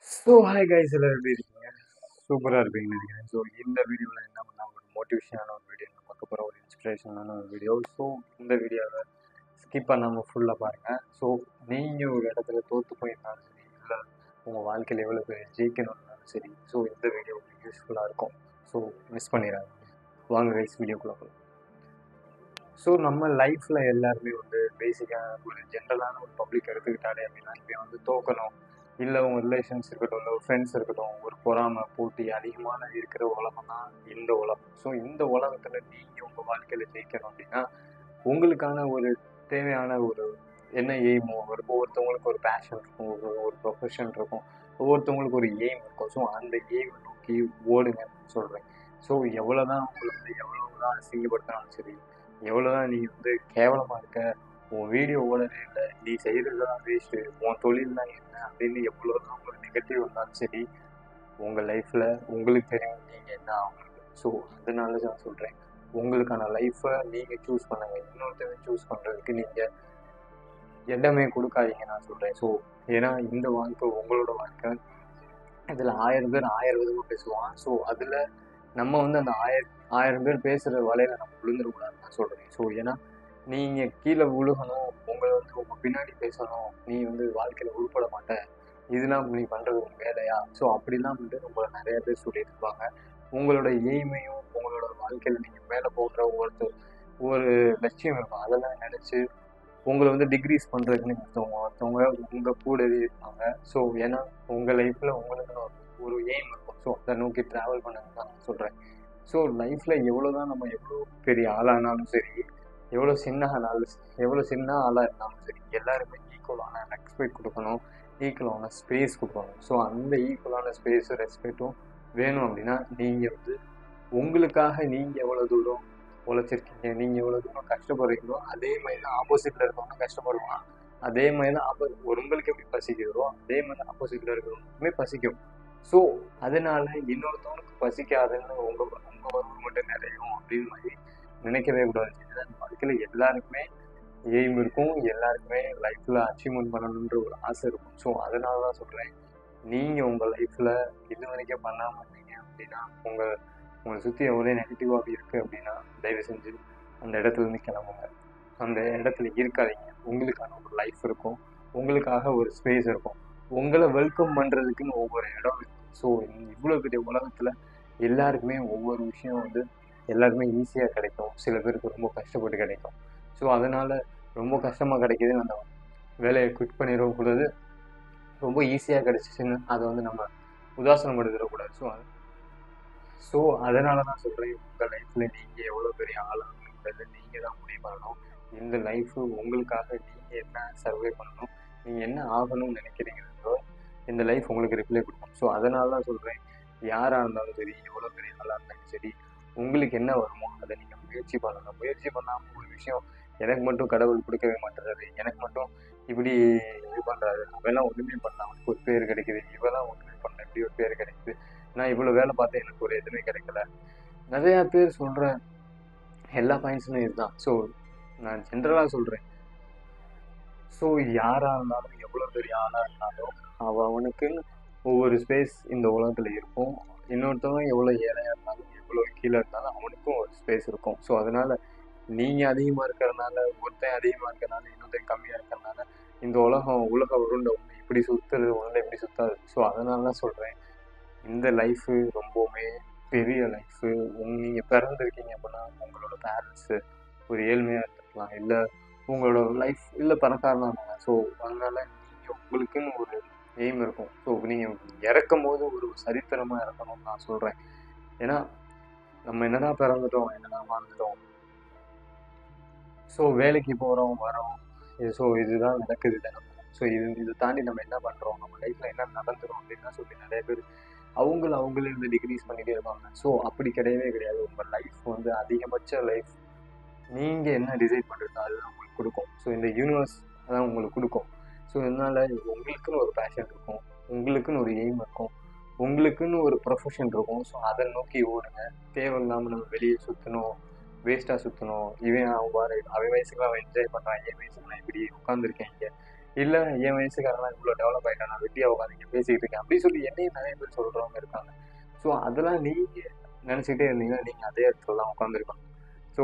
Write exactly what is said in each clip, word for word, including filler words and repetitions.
So hi guys எல்லோரும் எப்படி இருக்கீங்க? சூப்பராக இருப்பீங்கன்னு நினைக்கிறேன். ஸோ இந்த வீடியோவில் என்ன பண்ணால் ஒரு மோட்டிவேஷனான ஒரு வீடியோ பார்க்க போகிற ஒரு இன்ஸ்பிரேஷனான ஒரு வீடியோ. ஸோ இந்த வீடியோவை ஸ்கிப் பண்ணாமல் ஃபுல்லாக பாருங்கள். ஸோ நீங்கள் ஒரு இடத்துல தோற்று போயிருந்தாலும் சரி, இல்லை உங்கள் வாழ்க்கையில் எவ்வளோ பேர் ஜெயிக்கணும்னாலும் சரி, ஸோ இந்த வீடியோ உங்களுக்கு யூஸ்ஃபுல்லாக இருக்கும். ஸோ மிஸ் பண்ணிடாங்க. வாங்க கைஸ் வீடியோக்குள்ளே போகலாம். ஸோ நம்ம லைஃப்பில் எல்லாருமே வந்து பேசிக்காக ஒரு ஜென்ரலான ஒரு பப்ளிக் எடுத்துக்கிட்டாலே அப்படின்னா இப்போ வந்து தோக்கணும், இல்லை உங்கள் ரிலேஷன்ஸ் இருக்கட்டும், இல்லை ஒரு ஃப்ரெண்ட்ஸ் இருக்கட்டும், ஒரு பொறாமை போட்டி அதிகமான இருக்கிற உலகம் தான் இந்த உலகம். ஸோ இந்த உலகத்தில் நீங்கள் உங்கள் வாழ்க்கையில் ஜெயிக்கணும் அப்படின்னா உங்களுக்கான ஒரு தேவையான ஒரு என்ன எய்மோ ஒரு ஒவ்வொருத்தவங்களுக்கு ஒரு பேஷன் இருக்கும், ஒரு ஒரு ப்ரொஃபஷன் இருக்கும், ஒவ்வொருத்தவங்களுக்கு ஒரு எய்ம் இருக்கும். ஸோ அந்த எய்மை நோக்கி ஓடுங்கன்னு சொல்கிறேன். ஸோ எவ்வளோ தான் உங்களை வந்து எவ்வளோ தான் அசிங்கப்படுத்தினாலும் சரி, எவ்வளோ தான் நீ வந்து கேவலமாக இருக்க, உன் வீடியோ ஓடவே இல்லை, நீ செய்கிறது தான் வேஸ்ட்டு, உன் தொழில் தான் என்ன அப்படின்னு எவ்வளோ தான் உங்களுக்கு நெகட்டிவ் இருந்தாலும் சரி, உங்கள் லைஃப்பில் உங்களுக்கு தெரியும் நீங்கள் என்ன ஆகணும். ஸோ அதனால தான் சொல்கிறேன், உங்களுக்கான லைஃப்பை நீங்கள் சூஸ் பண்ணுங்கள். இன்னொருத்தவங்க சூஸ் பண்ணுறதுக்கு நீங்கள் இடமே கொடுக்காதீங்க நான் சொல்கிறேன். ஸோ ஏன்னா இந்த வாழ்க்கை உங்களோட வாழ்க்கை. இதில் ஆயிரம் பேர் ஆயிரம் விதமாக பேசுவான். ஸோ அதில் நம்ம வந்து அந்த ஆயிரம் ஆயிரம் பேர் பேசுகிற வலையில் நம்ம விழுந்துடக்கூடாதுன்னு நான் சொல்கிறேன். ஸோ ஏன்னா நீங்கள் கீழே விழுகணும், உங்களை வந்து உங்கள் பின்னாடி பேசணும், நீ வந்து வாழ்க்கையில் உருப்பட மாட்டேன், இதெல்லாம் நீ பண்ணுறது ஒரு வேலையா, ஸோ அப்படிலாம் வந்து உங்களை நிறைய பேர் சொல்லிட்டு இருப்பாங்க. உங்களோட எய்மையும் உங்களோட வாழ்க்கையில் நீங்கள் மேலே போகிற ஒருத்தர் ஒரு லட்சியம் இருக்கும், அதெல்லாம் நினச்சி உங்களை வந்து டிக்ரீஸ் பண்ணுறதுக்குன்னு ஒருத்தவங்க ஒருத்தவங்க உங்கள் கூடவே இருப்பாங்க. ஸோ ஏன்னா உங்கள் லைஃப்பில் உங்களுக்கு ஒரு எய்ம் இருக்கும். ஸோ அதை நோக்கி ட்ராவல் பண்ணுங்க தான் நான் சொல்கிறேன். ஸோ லைஃப்பில் எவ்வளோ தான் நம்ம எவ்வளோ பெரிய ஆளானாலும் சரி, எவ்வளோ சின்ன ஆளாலும் எவ்வளோ சின்ன ஆளாக இருந்தாலும் சரி, எல்லாருமே ஈக்குவலான ரெஸ்பெக்ட் கொடுக்கணும், ஈக்குவலான ஸ்பேஸ் கொடுக்கணும். ஸோ அந்த ஈக்குவலான ஸ்பேஸும் ரெஸ்பெக்டும் வேணும் அப்படின்னா நீங்கள் வந்து உங்களுக்காக நீங்கள் எவ்வளோ தூரம் உழைச்சிருக்கீங்க, நீங்கள் எவ்வளோ தூரம் கஷ்டப்படுறீங்களோ அதே மாதிரி தான் ஆப்போசிட்டில் இருக்கிறவங்க கஷ்டப்படுவாங்க. அதே மாதிரி தான் ஆப்போ உங்களுக்கு எப்படி பசிக்கிறதோ அதே மாதிரி தான் ஆப்போசிட்டில் இருக்கிறவங்களுக்குமே பசிக்கும். ஸோ அதனால இன்னொருத்தவங்களுக்கு பசிக்காதுன்னு உங்கள் உங்கள் வரவு மட்டும் நிறையும் அப்படின்னு மாதிரி நினைக்கவே கூடாது. வாழ்க்கையில் எல்லாருக்குமே எய்ம் இருக்கும், எல்லாருக்குமே லைஃப்பில் அச்சீவ்மெண்ட் பண்ணணுன்ற ஒரு ஆசை இருக்கும். ஸோ அதனால தான் சொல்கிறேன், நீங்கள் உங்கள் லைஃப்பில் இது வரைக்கும் பண்ணாமல் இருந்தீங்க அப்படின்னா, உங்கள் உங்களை சுற்றி எவ்வளோ நெகட்டிவாக இருக்குது அப்படின்னா தயவு செஞ்சு அந்த இடத்துலேருந்து கிளம்புங்க. அந்த இடத்துல இருக்காதீங்க. உங்களுக்கான ஒரு லைஃப் இருக்கும், உங்களுக்காக ஒரு ஸ்பேஸ் இருக்கும், உங்களை வெல்கம் பண்ணுறதுக்குன்னு ஒவ்வொரு இடம் இருக்கும். ஸோ இவ்வளோ பெரிய உலகத்தில் எல்லாருக்குமே ஒவ்வொரு விஷயம் வந்து எல்லாருக்குமே ஈஸியாக கிடைக்கும், சில பேருக்கு ரொம்ப கஷ்டப்பட்டு கிடைக்கும். ஸோ அதனால் ரொம்ப கஷ்டமாக கிடைக்கிதுன்னு அந்த வேலையை குவிட் பண்ணிடக்கூடாது, ரொம்ப ஈஸியாக கிடச்சிச்சின்னு அதை வந்து நம்ம உதாசனம் எடுத்துடக்கூடாது. ஸோ அது ஸோ அதனால தான் சொல்கிறேன், உங்கள் லைஃப்பில் நீங்கள் எவ்வளோ பெரிய ஆளாகணுன்றது நீங்கள் தான் முடிவு பண்ணணும். இந்த லைஃபு உங்களுக்காக நீங்கள் என்ன சர்வே பண்ணணும், நீங்கள் என்ன ஆகணும்னு நினைக்கிறீங்களோ இந்த லைஃப் உங்களுக்கு ரிப்ளை கொடுக்கும். ஸோ அதனால தான் சொல்கிறேன், யாராக இருந்தாலும் சரி, எவ்வளோ பெரிய ஆளாக இருந்தாலும் சரி, உங்களுக்கு என்ன வருமோ அதை நீங்கள் முயற்சி பண்ணணும். முயற்சி பண்ணாமல் ஒரு விஷயம் எனக்கு மட்டும் கடவுள் கொடுக்கவே மாட்டேறாரு, எனக்கு மட்டும் இப்படி இது பண்ணுறாரு, அவெல்லாம் ஒன்றுமே பண்ண அவனுக்கு ஒரு பேர் கிடைக்குது, இவெல்லாம் ஒன்றுமே பண்ண இப்படி ஒரு பேர் கிடைக்குது, நான் இவ்வளோ வேலை பார்த்தேன் எனக்கு ஒரு எதுவுமே கிடைக்கல, நிறையா பேர் சொல்கிற எல்லா பாயிண்ட்ஸுமே இதுதான். ஸோ நான் ஜென்ரலாக சொல்கிறேன், ஸோ யாராக இருந்தாலும் எவ்வளோ பெரிய ஆளாக இருந்தாலும் அவன் அவனுக்குன்னு ஒவ்வொரு ஸ்பேஸ் இந்த உலகத்தில் இருக்கும். இன்னொருத்தவங்க எவ்வளோ ஏழையாக இருந்தாலும் எவ்வளோ கீழே இருந்தாலும் அவனுக்கும் ஒரு ஸ்பேஸ் இருக்கும். ஸோ அதனால் நீங்கள் அதிகமாக இருக்கிறதுனால, ஒருத்தன் அதிகமாக இருக்கிறனால, இன்னொருத்தன் கம்மியாக இருக்கிறனால இந்த உலகம் உலக உருண்டை ஒன்று இப்படி சுற்றுறது ஒன்று இப்படி சுற்றாது. ஸோ அதனால தான் சொல்கிறேன், இந்த லைஃபு ரொம்பவுமே பெரிய லைஃபு. உங் நீங்கள் பிறந்திருக்கீங்க அப்படின்னா உங்களோட பேரண்ட்ஸு ஒரு ஏழ்மையாக இருந்திருக்கலாம், இல்லை உங்களோட லைஃப் இல்லை பணக்காரனாக இருந்தாங்க. ஸோ அதனால் நீங்கள் உங்களுக்குன்னு ஒரு எய்ம் இருக்கும். ஸோ நீங்கள் இறக்கும் போது ஒரு சரித்திரமாக இறக்கணும்னு நான் சொல்கிறேன். ஏன்னா நம்ம என்ன தான் பிறந்துட்டோம், என்ன தான் வாழ்ந்துட்டோம், ஸோ வேலைக்கு போகிறோம் வரோம், ஸோ இதுதான் நடக்குது தினமும். ஸோ இது இதை தாண்டி நம்ம என்ன பண்ணுறோம், நம்ம லைஃப்பில் என்ன நடந்துடும் அப்படின்னு சொல்லி நிறைய பேர் அவங்கள அவங்களே வந்து டிக்ரீஸ் பண்ணிகிட்டே இருப்பாங்க. ஸோ அப்படி கிடையவே கிடையாது. உங்கள் லைஃப் வந்து அதிகபட்ச லைஃப் நீங்கள் என்ன டிசைட் பண்ணுறதோ அதுதான் உங்களுக்கு கொடுக்கும். ஸோ இந்த யூனிவர்ஸ் அதான் உங்களுக்கு கொடுக்கும். ஸோ இதனால் உங்களுக்குன்னு ஒரு பேஷன் இருக்கும், உங்களுக்குன்னு ஒரு எய்ம் இருக்கும், உங்களுக்குன்னு ஒரு ப்ரொஃபஷன் இருக்கும். ஸோ அதை நோக்கி ஓடுங்க. தேவையில்லாமல் நம்ம வெளியே சுற்றணும், வேஸ்ட்டாக சுற்றணும், இவன் அவன் பாரு அவன் வயசுக்கு அவன் என்ஜாய் பண்ணுறான், என் வயசுக்கு நான் இப்படி உட்காந்துருக்கேன் இங்கே, இல்லை என் வயசுக்காரலாம் இவ்வளோ டெவலப் ஆகிட்டேன், நான் வெட்டியாக உட்காந்து பேசிக்கிட்டு இருக்கேன் அப்படின்னு சொல்லி என்னையும் நிறைய பேர் சொல்கிறவங்க இருக்காங்க. ஸோ அதெல்லாம் நீங்கள் நினச்சிக்கிட்டே இருந்தீங்கன்னா நீங்கள் அதே இடத்துல தான் உட்காந்துருக்கணும். ஸோ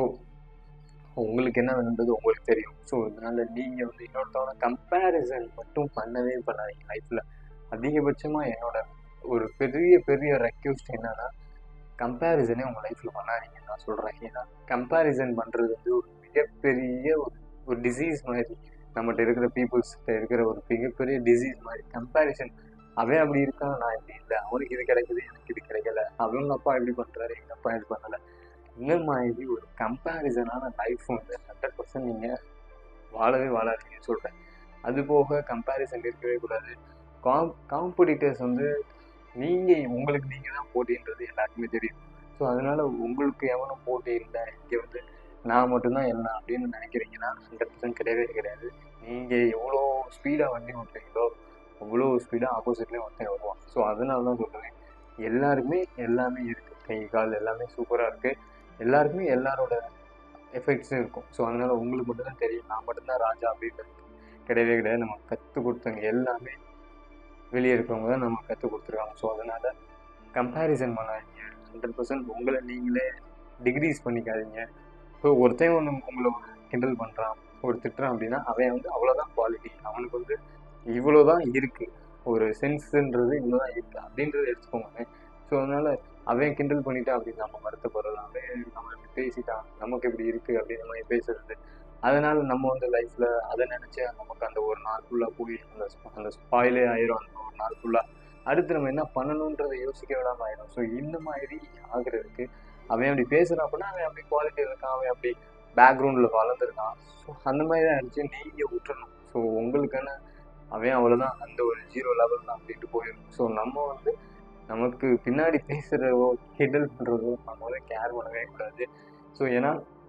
உங்களுக்கு என்ன வேணுன்றது உங்களுக்கு தெரியும். ஸோ அதனால் நீங்கள் வந்து இன்னொருத்தவங்க கம்பேரிசன் மட்டும் பண்ணவே பண்ணாதீங்க லைஃப்பில். அதிகபட்சமாக என்னோட ஒரு பெரிய பெரிய ரெக்வெஸ்ட் என்னன்னா, கம்பேரிசனே உங்கள் லைஃப்பில் பண்ணாதீங்கன்னு நான் சொல்கிறேன். ஏன்னா கம்பேரிசன் பண்ணுறது வந்து ஒரு மிகப்பெரிய ஒரு ஒரு டிசீஸ் மாதிரி, நம்மகிட்ட இருக்கிற பீப்புள்ஸ்கிட்ட இருக்கிற ஒரு மிகப்பெரிய டிசீஸ் மாதிரி. கம்பேரிசன், அவன் அப்படி இருக்கான், நான் இப்படி இல்லை, அவனுக்கு இது கிடைக்குது எனக்கு இது கிடைக்கல, அவங்க அப்பா இப்படி பண்ணுறாரு எங்கள் அப்பா இது பண்ணலை, இந்த மாதிரி ஒரு கம்பேரிசனான லைஃப் வந்து ஹண்ட்ரட் பர்சன்ட் நீங்கள் வாழவே வாழாதீங்கன்னு சொல்கிறேன். அது போக கம்பேரிசன் இருக்கவே கூடாது. காம் காம்படிட்டர்ஸ் வந்து நீங்கள் உங்களுக்கு நீங்கள் தான் போட்டின்றது எல்லாருக்குமே தெரியும். ஸோ அதனால் உங்களுக்கு எவனும் போட்டி இல்லை, இங்கே வந்து நான் மட்டும்தான் என்ன அப்படின்னு நினைக்கிறீங்கன்னா ஹண்ட்ரட் பர்சன்ட் கிடையவே கிடையாது. நீங்கள் எவ்வளோ ஸ்பீடாக வண்டி ஓட்டுறீங்களோ அவ்வளோ ஸ்பீடாக ஆப்போசிட்லேயும் ஒருத்தன் வருவான். ஸோ அதனால தான் சொல்கிறேன், எல்லாருக்குமே எல்லாமே இருக்குது, கை கால் எல்லாமே சூப்பராக இருக்குது, எல்லாருக்குமே எல்லாரோட எஃபெக்ட்ஸும் இருக்கும். ஸோ அதனால் உங்களுக்கு மட்டும்தான் தெரியும், நான் மட்டும்தான் ராஜா அப்படின்றது கிடையவே கிடையாது. நம்ம கற்றுக் கொடுத்தவங்க எல்லாமே வெளியே இருக்கிறவங்க தான் நம்ம கற்றுக் கொடுத்துருக்காங்க. ஸோ அதனால் கம்பேரிசன் பண்ணாதீங்க. ஹண்ட்ரட் பர்சன்ட் உங்களை நீங்களே டிக்ரீஸ் பண்ணிக்காதீங்க. ஸோ ஒருத்தன் ஒன்று உங்களை ஒரு கிண்டல் பண்ணுறான், ஒரு திட்டுறான் அப்படின்னா அவன் வந்து அவ்வளோதான் குவாலிட்டி, அவனுக்கு வந்து இவ்வளோ தான் இருக்குது, ஒரு சென்ஸுன்றது இவ்வளோ தான் இருக்குது அப்படின்றத எடுத்துக்கோங்க. ஸோ அதனால் அவன் கிண்டல் பண்ணிட்டா அப்படின்னு நம்ம வருத்தப்படுறது, அவன் நம்ம இப்படி பேசிட்டான் நமக்கு இப்படி இருக்குது அப்படின்னு நம்ம பேசுறது, அதனால் நம்ம வந்து லைஃப்பில் அதை நினச்சி நமக்கு அந்த ஒரு நாள் ஃபுல்லாக போய் அந்த அந்த ஸ்பாயிலே ஆயிரும். அந்த ஒரு நாள் ஃபுல்லாக அடுத்து நம்ம என்ன பண்ணணுன்றதை யோசிக்க விடாமல் ஆயிடும். ஸோ இந்த மாதிரி ஆகுறதுக்கு அவன் அப்படி பேசுகிறான் அப்படின்னா அவன் அப்படி குவாலிட்டி இருக்கான், அவன் அப்படி பேக்ரவுண்டில் வளர்ந்துருக்கான். ஸோ அந்த மாதிரி தான் நினச்சி நீங்கள் விட்டுறணும். ஸோ உங்களுக்கான அவன் அவ்வளோதான், அந்த ஒரு ஜீரோ லெவல் தான் அப்படின்ட்டு போயிடும். ஸோ நம்ம வந்து நமக்கு பின்னாடி பேசுகிறதோ கிண்டல் பண்ணுறதோ நம்ம வந்து கேர் பண்ணவே கூடாது. ஸோ ஏன்னா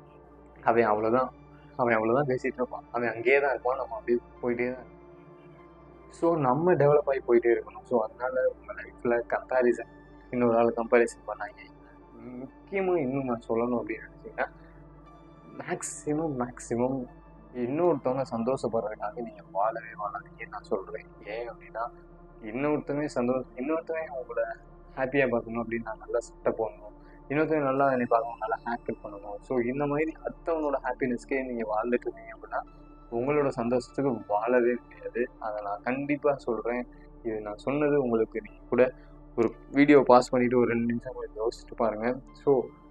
அவன் அவ்வளோதான், அவன் அவ்வளோதான் பேசிகிட்டு இருப்பான், அவன் அங்கேயே தான் இருப்பான், நம்ம அப்படியே போயிட்டே தான். ஸோ நம்ம டெவலப் ஆகி போயிட்டே இருக்கணும். ஸோ அதனால் உங்கள் லைஃப்பில் கம்பேரிசன், இன்னொரு ஆள் கம்பேரிசன் பண்ணாங்க. முக்கியமாக இன்னும் நான் சொல்லணும் அப்படின்னு நினச்சிங்கன்னா, மேக்ஸிமம் மேக்ஸிமம் இன்னொருத்தவங்க சந்தோஷப்படுறதுக்காக நீங்கள் வாழவே வாழாதீங்கன்னு நான் சொல்கிறேன். ஏன் அப்படின்னா, இன்னொருத்தவங்க சந்தோஷம் இன்னொருத்தவங்க உங்களை ஹாப்பியாக பார்க்கணும் அப்படின்னு நான் நல்லா சட்டை போடணும், இன்னொருத்தவங்க நல்லா என்னை பார்க்கணும், நல்லா ஹேக்கல் பண்ணணும். ஸோ இந்த மாதிரி அடுத்தவங்களோட ஹாப்பினஸ்க்கே நீங்கள் வாழ்ந்துட்டு இருந்தீங்க அப்படின்னா உங்களோட சந்தோஷத்துக்கு வாழவே முடியாது. அதை நான் கண்டிப்பாக சொல்கிறேன். இது நான் சொன்னது உங்களுக்கு நீங்கள் கூட ஒரு வீடியோ பாஸ் பண்ணிவிட்டு ஒரு ரெண்டு நிமிஷம் கொஞ்சம் யோசிச்சுட்டு பாருங்கள். ஸோ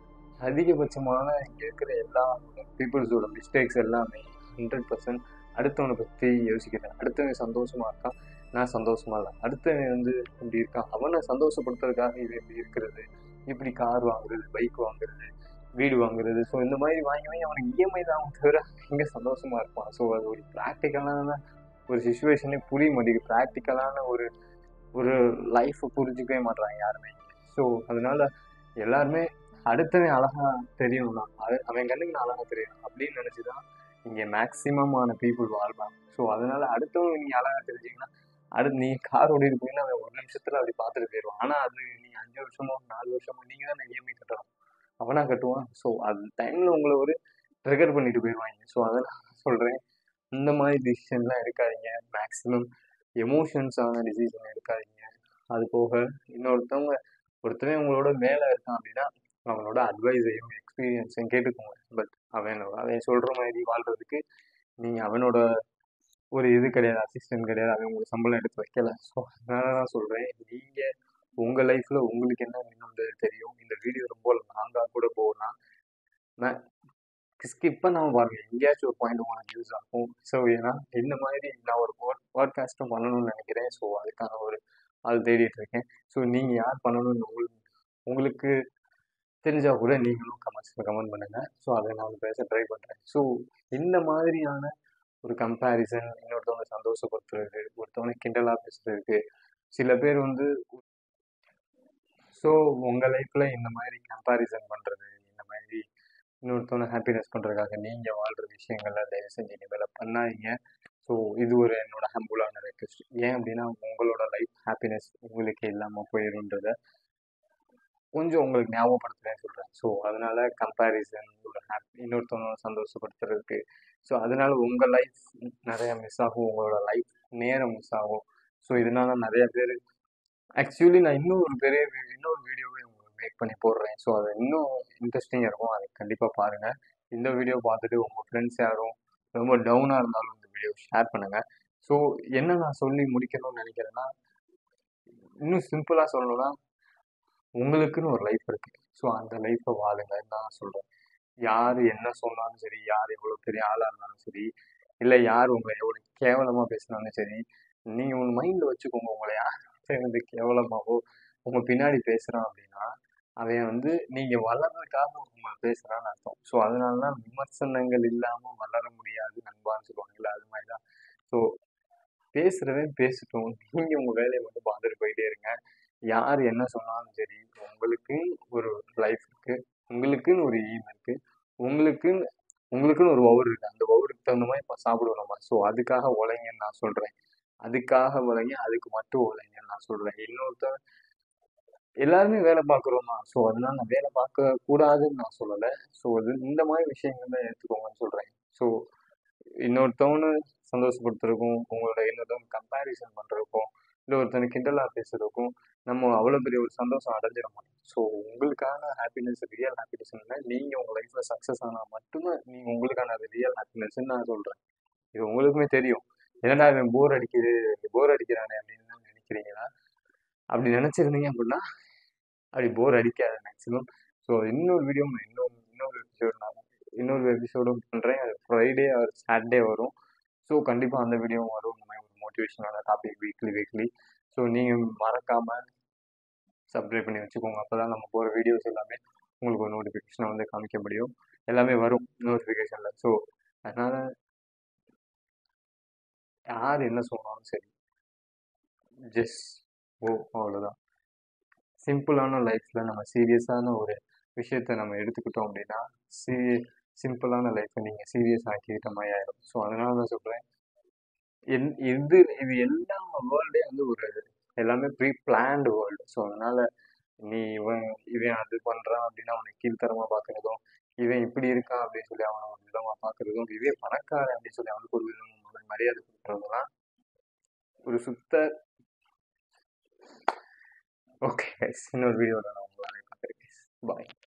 அதிகபட்சமான இங்கே இருக்கிற எல்லா பீப்புள்ஸோட மிஸ்டேக்ஸ் எல்லாமே ஹண்ட்ரட் பர்சன்ட் அடுத்தவனை பற்றி யோசிக்கிறேன். அடுத்தவன் சந்தோஷமாக இருக்கான், நான் சந்தோஷமாக இல்லை, அடுத்தவன் வந்து இப்படி இருக்கான், அவனை சந்தோஷப்படுத்துறதுக்காக இது இப்படி இருக்கிறது, இப்படி கார் வாங்குறது, பைக் வாங்குறது, வீடு வாங்குறது. ஸோ இந்த மாதிரி வாங்கி வாங்கி அவனுக்கு இஎம்ஐ தான் தவிர எங்கே சந்தோஷமாக இருப்பான். ஸோ அது ஒரு ப்ராக்டிக்கலான ஒரு சுச்சுவேஷனே புரிய மாட்டேங்குது. ப்ராக்டிக்கலான ஒரு ஒரு லைஃப்பை புரிஞ்சிக்கவே மாட்டுறாங்க யாருமே. ஸோ அதனால எல்லாருமே அடுத்தவன் அழகாக தெரியணும்னா அது அவன் கண்ணுக்கு நான் அழகாக தெரியணும் அப்படின்னு நினச்சி தான் இங்கே மேக்ஸிமமான பீப்புள் வாழ்வாங்க. ஸோ அதனால் அடுத்தவங்க நீங்கள் அழகாக தெரிஞ்சிங்கன்னா அடுத்து நீ கார் ஓடிட்டு போயின்னா அவன் ஒரு நிமிஷத்தில் அப்படி பார்த்துட்டு போயிடுவான். ஆனால் அது நீங்கள் அஞ்சு வருஷமோ நாலு வருஷமோ நீங்கள் தான் இஎம்ஐ கட்டணும், அவனா கட்டுவான். ஸோ அந்த டைமில் உங்களை ஒரு ட்ரிகர் பண்ணிட்டு போயிடுவாங்க. ஸோ அதெல்லாம் சொல்கிறேன், இந்த மாதிரி டிசிஷன்லாம் எடுக்காதீங்க. மேக்ஸிமம் எமோஷன்ஸான டிசிஷன் எடுக்காதீங்க. அது போக இன்னொருத்தவங்க ஒருத்தவன் உங்களோட மேலே இருக்கான் அப்படின்னா அவனோட அட்வைஸையும் எக்ஸ்பீரியன்ஸையும் கேட்டுக்கோங்க. பட் அவனோட அவன் சொல்கிற மாதிரி வாழ்கிறதுக்கு நீங்கள் அவனோட ஒரு இது கிடையாது, அசிஸ்டன்ட் கிடையாது, அவன் உங்களுக்கு சம்பளம் எடுத்து வைக்கல. ஸோ அதனால தான் சொல்கிறேன், நீங்கள் உங்கள் லைஃப்பில் உங்களுக்கு என்ன வேணுன்றது தெரியும். இந்த வீடியோ ரொம்ப லாங்காக கூட போகலாம், நான் ஸ்கிப் பண்ணாமல் பாருங்கள், எங்கேயாச்சும் ஒரு பாயிண்ட் உங்களுக்கு யூஸ் ஆகும். ஸோ ஏன்னா இந்த மாதிரி நான் ஒரு பாட் பாட்காஸ்ட்டும் பண்ணணும்னு நினைக்கிறேன். ஸோ அதுக்கான ஒரு ஆள் தேடிட்டு இருக்கேன். ஸோ நீங்கள் யார் பண்ணணும்னு உங்களுக்கு உங்களுக்கு தெரிஞ்சால் கூட நீங்களும் கமெண்ட்ஸில் கமெண்ட் பண்ணுங்கள். ஸோ அதை நான் பேச ட்ரை பண்ணுறேன். ஸோ இந்த மாதிரியான ஒரு கம்பேரிசன், இன்னொருத்தவங்க சந்தோஷப்படுத்துறது, ஒருத்தவங்க கிண்டலாக பேசுறதுக்கு சில பேர் வந்து ஸோ உங்கள் லைஃப்பில் இந்த மாதிரி கம்பேரிசன் பண்ணுறது, இந்த மாதிரி இன்னொருத்தவங்க ஹாப்பினஸ் பண்ணுறதுக்காக நீங்கள் வாழ்கிற விஷயங்களை தயவு செஞ்சு இனிமேல் பண்ணாதீங்க. ஸோ இது ஒரு என்னோட ஹம்பிளான ரெக்வெஸ்ட். ஏன் அப்படின்னா உங்களோட லைஃப் ஹாப்பினஸ் உங்களுக்கு இல்லாமல் போயிடும்ன்றத கொஞ்சம் உங்களுக்கு ஞாபகப்படுத்துறேன்னு சொல்கிறேன். ஸோ அதனால கம்பேரிசன் ஒரு ஹாப்பி இன்னொருத்தவங்க சந்தோஷப்படுத்துறதுக்கு. ஸோ அதனால உங்கள் லைஃப் நிறைய மிஸ் ஆகும், உங்களோட லைஃப் நேரம் மிஸ் ஆகும். ஸோ இதனால நிறைய பேர் ஆக்சுவலி நான் இன்னும் ஒரு பெரிய வி- இன்னொரு வீடியோவை உங்களுக்கு மேக் பண்ணி போடுறேன். ஸோ அது இன்னும் இன்ட்ரெஸ்டிங்காக இருக்கும், அதை கண்டிப்பாக பாருங்கள். இந்த வீடியோ பார்த்துட்டு உங்கள் ஃப்ரெண்ட்ஸ் யாரும் ரொம்ப டவுனாக இருந்தாலும் இந்த வீடியோ ஷேர் பண்ணுங்கள். ஸோ என்ன நான் சொல்லி முடிக்கணும்னு நினைக்கிறேன்னா, இன்னும் சிம்பிளாக சொல்லணும்னா, உங்களுக்குன்னு ஒரு லைஃப் இருக்கு. ஸோ அந்த லைஃப்பை வாழுங்கன்னு நான் சொல்கிறேன். யார் என்ன சொன்னாலும் சரி, யார் எவ்வளோ பெரிய ஆளாக இருந்தாலும் சரி, இல்லை யார் உங்களை எவ்வளோ கேவலமாக பேசினாலும் சரி, நீங்கள் உங்கள் மைண்டில் வச்சுக்கோங்க. உங்களை யார் வந்து கேவலமாகவோ உங்கள் பின்னாடி பேசுகிறான் அப்படின்னா, அவன் வந்து நீங்கள் வளர்றதுக்காக உங்களை பேசுகிறான்னு அர்த்தம். ஸோ அதனால தான் விமர்சனங்கள் இல்லாமல் வளர முடியாது நண்பான்னு சொல்லுவாங்கல்ல, அது மாதிரி தான். ஸோ பேசுகிறவன் பேசட்டும், நீங்கள் உங்கள் வேலையை மட்டும் பார்த்துட்டு போயிட்டே இருங்க. யார் என்ன சொன்னாலும் சரி, உங்களுக்கு ஒரு லைஃப் இருக்குது, உங்களுக்குன்னு ஒரு எய்ம் இருக்குது, உங்களுக்குன்னு உங்களுக்குன்னு ஒரு வவுர் இருக்குது. அந்த வவுருக்கு தகுந்த மாதிரி இப்போ சாப்பிடுவோம் நம்ம. ஸோ அதுக்காக உழைங்கன்னு நான் சொல்கிறேன். அதுக்காக உழைங்க, அதுக்கு மட்டும் உழைங்கன்னு நான் சொல்கிறேன். இன்னொருத்தர் எல்லாருமே வேலை பார்க்குறோம் தான். ஸோ அதனால நான் வேலை பார்க்க கூடாதுன்னு நான் சொல்லலை. ஸோ அது இந்த மாதிரி விஷயங்கள்ல எடுத்துக்கோங்கன்னு சொல்கிறேன். ஸோ இன்னொருத்தவனு சந்தோஷப்படுத்துறதுக்கும், உங்களோட இன்னொருத்தவங்க கம்பேரிசன் பண்ணுறதுக்கும், இல்லை ஒருத்தனை கிண்டலாக பேசுறதுக்கும் நம்ம அவ்வளோ பெரிய ஒரு சந்தோஷம் அடைஞ்சிட மாட்டோம். ஸோ உங்களுக்கான ஹாப்பினஸ் ரியல் ஹாப்பினஸ் இல்லை, நீங்கள் உங்கள் லைஃப்பில் சக்ஸஸ் ஆனால் மட்டும்தான் நீங்கள் உங்களுக்கான அது ரியல் ஹாப்பினஸ்ன்னு நான் சொல்கிறேன். இது உங்களுக்குமே தெரியும். என்னடா இவன் போர் அடிக்குது, போர் அடிக்கிறானே அப்படின்னு நினைக்கிறீங்களா? அப்படி நினச்சிருந்தீங்க அப்படின்னா அப்படி போர் அடிக்காது மேக்ஸிமம். ஸோ இன்னொரு வீடியோ இன்னொரு இன்னொரு எபிசோடு நான் இன்னொரு எபிசோடும் பண்ணுறேன். அது ஃப்ரைடே ஆர் சாட்டர்டே வரும். ஸோ கண்டிப்பாக அந்த வீடியோவும் வரும். இந்த மாதிரி ஒரு மோட்டிவேஷனான டாபிக் வீக்லி வீக்லி. ஸோ நீங்கள் மறக்காமல் சப்ஸ்கிரைப் பண்ணி வச்சுக்கோங்க. அப்போ தான் நம்ம போகிற வீடியோஸ் எல்லாமே உங்களுக்கு ஒரு நோட்டிஃபிகேஷனை வந்து காமிக்க முடியும். எல்லாமே வரும் நோட்டிஃபிகேஷனில். ஸோ அதனால் யார் என்ன சொன்னாலும் சரி, ஜஸ்ட் ஓ அவ்வளோதான். சிம்பிளான லைஃப்பில் நம்ம சீரியஸான ஒரு விஷயத்த நம்ம எடுத்துக்கிட்டோம் அப்படின்னா, சீரிய சிம்பிளான லைஃப்பை நீங்கள் சீரியஸ் ஆக்கிக்கிட்ட மாதிரி ஆயிடும். ஸோ அதனால தான் சொல்கிறேன், என் இது இது எல்லா வேர்ல்டே வந்து ஒரு எல்லாமே ப்ரீ பிளான்டு வேர்ல்டு. ஸோ அதனால நீ இவன் இவன் அது பண்ணுறான் அப்படின்னா அவனை கீழ்த்தரமாக பார்க்குறதும், இவன் இப்படி இருக்கான் அப்படின்னு சொல்லி அவனை ஒரு விதமாக பார்க்குறதும், இவன் பணக்காரன் அப்படின்னு சொல்லி அவனுக்கு ஒரு விதமாக மரியாதை கொடுக்குறதுலாம் ஒரு சுத்த ஓகே. இன்னொரு வீடியோவில் நான் உங்களை பார்க்குறேன். பாய்.